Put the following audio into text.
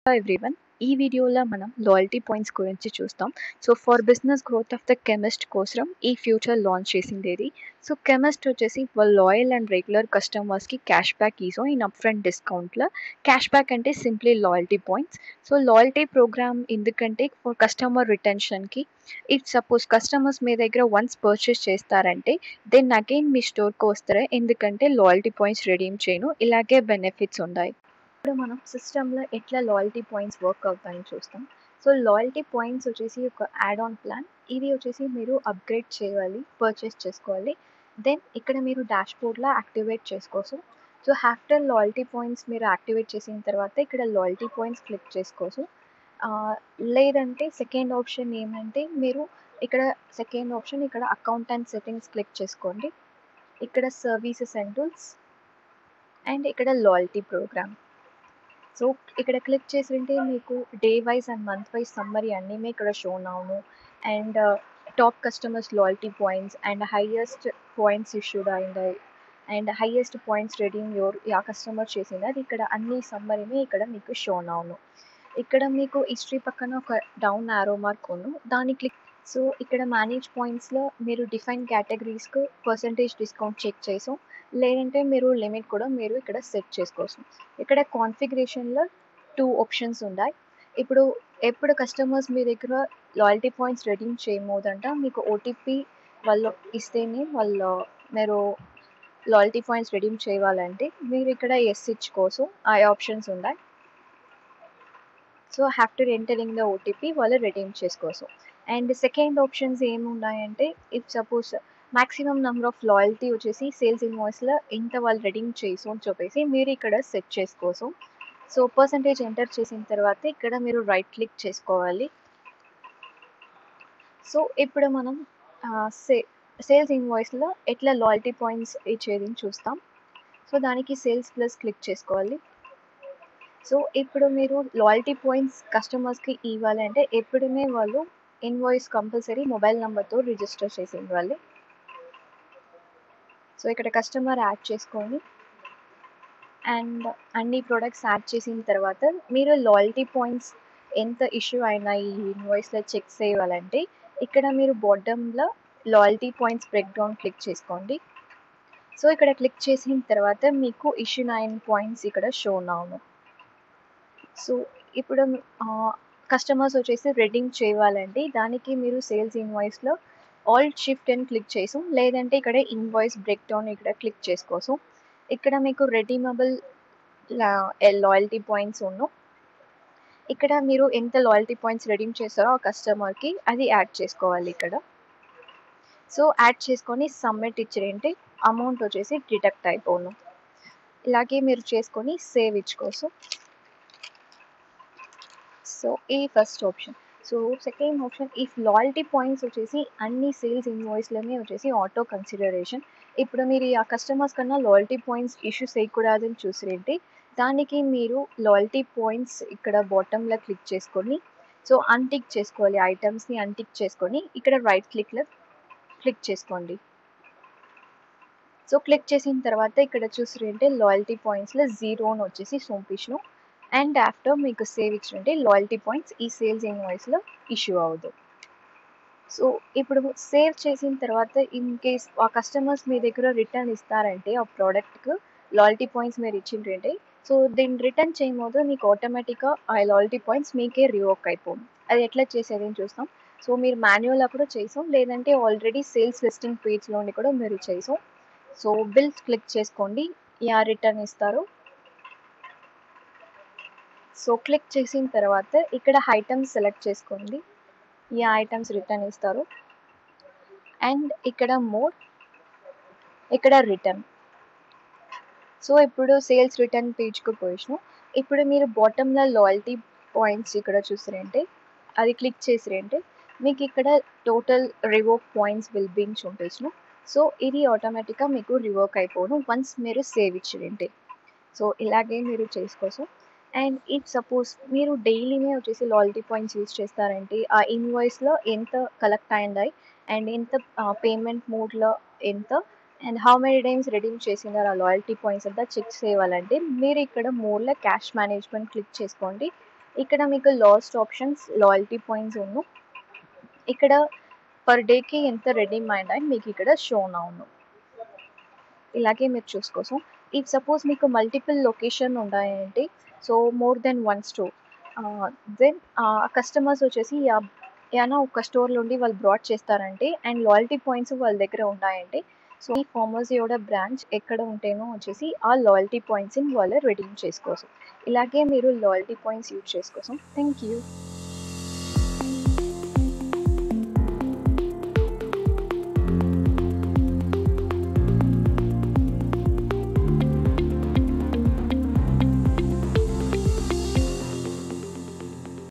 Everyone. ఈ వీడియోలో మనం లాయల్టీ పాయింట్స్ గురించి చూస్తాం. So for business growth of the chemist కోసం ఈ ఫ్యూచర్ లాంచ్ చేసింది ఇది. సో కెమిస్ట్ వచ్చేసి వాళ్ళ లాయల్ అండ్ రెగ్యులర్ కస్టమర్స్కి క్యాష్ బ్యాక్ ఈజో ఇన్ అప్ ఫ్రంట్ డిస్కౌంట్లో. క్యాష్ బ్యాక్ అంటే simply loyalty points. So loyalty program ఎందుకంటే ఫర్ కస్టమర్ రిటెన్షన్కి, ఇఫ్ సపోజ్ కస్టమర్స్ మీ దగ్గర వన్స్ పర్చేస్ చేస్తారంటే దెన్ అగైన్ మీ స్టోర్కి వస్తారు, ఎందుకంటే లాయల్టీ పాయింట్స్ రెడీమ్ చేయను. ఇలాగే బెనిఫిట్స్ ఉన్నాయి. ఇప్పుడు మనం సిస్టంలో ఎట్లా లాయల్టీ పాయింట్స్ వర్క్ అవుతాయని చూస్తాం. సో లాయల్టీ పాయింట్స్ వచ్చేసి ఒక యాడ్ ఆన్ ప్లాన్. ఇది వచ్చేసి మీరు అప్గ్రేడ్ చేయాలి, పర్చేస్ చేసుకోవాలి. దెన్ ఇక్కడ మీరు డాష్ బోర్డ్లో యాక్టివేట్ చేసుకోవచ్చు. సో ఆఫ్టర్ లాయల్టీ పాయింట్స్ మీరు యాక్టివేట్ చేసిన తర్వాత ఇక్కడ లాయల్టీ పాయింట్స్ క్లిక్ చేసుకోవచ్చు. లేదంటే సెకండ్ ఆప్షన్ ఏమంటే మీరు ఇక్కడ సెకండ్ ఆప్షన్ ఇక్కడ అకౌంట్ అండ్ సెట్టింగ్స్ క్లిక్ చేసుకోండి. ఇక్కడ సర్వీసెస్ అండ్ టూల్స్ అండ్ ఇక్కడ లాయల్టీ ప్రోగ్రామ్. సో ఇక్కడ క్లిక్ చేసింటే మీకు day wise and month wise summary అన్నీ ఇక్కడ షో అవును. And top customers loyalty points and highest points issued అయింది అండ్ హైయెస్ట్ పాయింట్స్ రెడీమ్ ఆ కస్టమర్ చేసింది, అది ఇక్కడ అన్ని సమ్మరీని ఇక్కడ మీకు షో అవును. ఇక్కడ మీకు హిస్టరీ పక్కన ఒక డౌన్ ఆరో మార్క్ ఉంది, దాన్ని క్లిక్. సో ఇక్కడ మేనేజ్ పాయింట్స్లో మీరు డిఫైన్ కేటగిరీస్కు పర్సంటేజ్ డిస్కౌంట్ చెక్ చేసాం, లేదంటే మీరు లిమిట్ కూడా మీరు ఇక్కడ సెట్ చేసుకోవచ్చు. ఇక్కడ కాన్ఫిగరేషన్లో 2 ఆప్షన్స్ ఉన్నాయి. ఎప్పుడు కస్టమర్స్ మీ దగ్గర లాయల్టీ పాయింట్స్ రెడీమ్ చేయబోదంట మీకు ఓటీపీ వాళ్ళు ఇస్తేనే మీరు లాయల్టీ పాయింట్స్ రెడీమ్ చేయాలంటే మీరు ఇక్కడ ఎస్ ఇచ్చుకోవచ్చు. ఆ ఆప్షన్స్ ఉన్నాయి. So after entering the OTP వాళ్ళు రెడీమ్ చేసుకోవచ్చు. అండ్ సెకండ్ ఆప్షన్స్ ఏమున్నాయంటే, if suppose maximum number of loyalty వచ్చేసి సేల్స్ ఇన్వాయిస్లో ఎంత వాళ్ళు రెడీమ్ చేసు అని చెప్పేసి మీరు ఇక్కడ సెట్ చేసుకోవచ్చు. సో పర్సంటేజ్ ఎంటర్ చేసిన తర్వాత ఇక్కడ మీరు రైట్ క్లిక్ చేసుకోవాలి. సో ఇప్పుడు మనం సేల్స్ ఇన్వాయిస్లో ఎట్లా లాయల్టీ పాయింట్స్ ఇచ్చేది చూస్తాం. సో దానికి సేల్స్ ప్లస్ క్లిక్ చేసుకోవాలి. సో ఇప్పుడు మీరు లాయల్టీ పాయింట్స్ కస్టమర్స్కి ఇవ్వాలంటే ఎప్పుడునే వాళ్ళు ఇన్వాయిస్ కంపల్సరీ మొబైల్ నెంబర్తో రిజిస్టర్ చేసి ఇవ్వాలి. సో ఇక్కడ కస్టమర్ యాడ్ చేసుకోండి అండ్ అన్ని ప్రోడక్ట్స్ యాడ్ చేసిన తర్వాత మీరు లాయల్టీ పాయింట్స్ ఎంత ఇష్యూ అయినా ఈ ఇన్వాయిస్లో చెక్ చేయాలంటే ఇక్కడ మీరు బాటంలో loyalty points break down click చేసుకోండి. సో ఇక్కడ క్లిక్ చేసిన తర్వాత మీకు ఇష్యూ 9 పాయింట్స్ ఇక్కడ షో అవును. సో ఇప్పుడు కస్టమర్స్ వచ్చేసి రెడీమ్ చేయాలంటే దానికి మీరు సేల్స్ ఇన్వాయిస్లో ఆల్ట్ షిఫ్ట్ అని క్లిక్ చేసాం, లేదంటే ఇక్కడ ఇన్వాయిస్ బ్రేక్ డౌన్ ఇక్కడ క్లిక్ చేసుకోసం. ఇక్కడ మీకు రెడీమబుల్ లాయల్టీ పాయింట్స్ ఉన్ను. ఇక్కడ మీరు ఎంత లాయల్టీ పాయింట్స్ రెడీమ్ చేస్తారో ఆ కస్టమర్కి అది యాడ్ చేసుకోవాలి ఇక్కడ. సో యాడ్ చేసుకొని సబ్మిట్ ఇచ్చారంటే అమౌంట్ వచ్చేసి డిడక్ట్ అయిపోను. ఇలాగే మీరు చేసుకొని సేవ్ ఇచ్చుకోసం. సో ఈ first option. So second option, if loyalty points వచ్చేసి అన్ని సేల్స్ ఇన్వాయిస్లోనే వచ్చేసి ఆటో కన్సిడరేషన్. ఇప్పుడు మీరు ఆ కస్టమర్స్ కన్నా లాయల్టీ పాయింట్స్ ఇష్యూ చేయకూడదని చూసిరంటే దానికి మీరు లాయల్టీ పాయింట్స్ ఇక్కడ బాటంలో క్లిక్ చేసుకొని సో అన్టిక్ చేసుకోవాలి. ఐటమ్స్ని అన్టిక్ చేసుకొని ఇక్కడ రైట్ క్లిక్లో క్లిక్ చేసుకోండి. సో క్లిక్ చేసిన తర్వాత ఇక్కడ చూసిరంటే లాయల్టీ పాయింట్స్లో 0 అని వచ్చేసి చూపించను. అండ్ ఆఫ్టర్ మీకు సేవ్ ఇచ్చినట్టే లాయల్టీ పాయింట్స్ ఈ సేల్స్ ఇన్వాయిస్లో ఇష్యూ అవ్వదు. సో ఇప్పుడు సేవ్ చేసిన తర్వాత ఇన్ కేస్ ఆ కస్టమర్స్ మీ దగ్గర రిటర్న్ ఇస్తారంటే ఆ ప్రోడక్ట్కి లాయల్టీ పాయింట్స్ మీరు ఇచ్చిండ్రంటే సో దీన్ని రిటర్న్ చేయబోదు మీకు ఆటోమేటిక్గా ఆ లాయల్టీ పాయింట్స్ మీకే రివోక్ అయిపోదు. అది ఎట్లా చేసేది అని చూస్తాం. సో మీరు మాన్యువల్ కూడా చేసాం, లేదంటే ఆల్రెడీ సేల్స్ లిస్టింగ్ పేజ్లోని కూడా మీరు చేసాం. సో బిల్స్ క్లిక్ చేసుకోండి, యా రిటర్న్ ఇస్తారు. సో క్లిక్ చేసిన తర్వాత ఇక్కడ ఐటమ్స్ సెలెక్ట్ చేసుకోండి, ఈ ఐటమ్స్ రిటర్న్ ఇస్తారు. అండ్ ఇక్కడ మోర్, ఇక్కడ రిటర్న్. సో ఇప్పుడు సేల్స్ రిటర్న్ పేజ్కి పోయినాం. ఇప్పుడు మీరు బాటంలో లాయల్టీ పాయింట్స్ ఇక్కడ చూసారంటే అది క్లిక్ చేసిరంటే మీకు ఇక్కడ total revoke points will be చూపించను. సో ఇది ఆటోమేటిక్గా మీకు రివోక్ అయిపోను వన్స్ మీరు సేవ్ ఇచ్చిరంటే. సో ఇలాగే మీరు చేసుకోవచ్చు. అండ్ ఇఫ్ సపోజ్ మీరు డైలీనే వచ్చేసి లాయల్టీ పాయింట్స్ యూజ్ చేస్తారంటే ఆ ఇన్వాయిస్లో ఎంత కలెక్ట్ అయింది అండ్ ఎంత పేమెంట్ మోడ్లో ఎంత and how many times redeem చేసినారు ఆ లాయల్టీ పాయింట్స్ అంతా చెక్ చేయాలంటే మీరు ఇక్కడ మోర్లో క్యాష్ మేనేజ్మెంట్ క్లిక్ చేసుకోండి. ఇక్కడ మీకు లాస్ట్ ఆప్షన్స్ లాయల్టీ పాయింట్స్ ఉన్ను ఇక్కడ పర్ డేకి ఎంత రెడీమ్ అయినా మీకు ఇక్కడ షోన్ అవును. ఇలాగే మీరు చూసుకోసం ఇఫ్ సపోజ్ మీకు మల్టిపుల్ లొకేషన్ ఉన్నాయంటే so more than one store then customers వచ్చేసి ఏమైనా ఒక స్టోర్ నుండి వాళ్ళు బ్రాడ్ చేస్తారంటే అండ్ లాయల్టీ పాయింట్స్ వాళ్ళ దగ్గర ఉన్నాయంటే సో ఈ ఫార్మసీయోడా బ్రాంచ్ ఎక్కడ ఉంటేనో వచ్చేసి ఆ లాయల్టీ పాయింట్స్ని వాళ్ళు రెడీమ్ చేసుకోసం. ఇలాగే మీరు లాయల్టీ పాయింట్స్ యూజ్ చేసుకోసం. Thank you.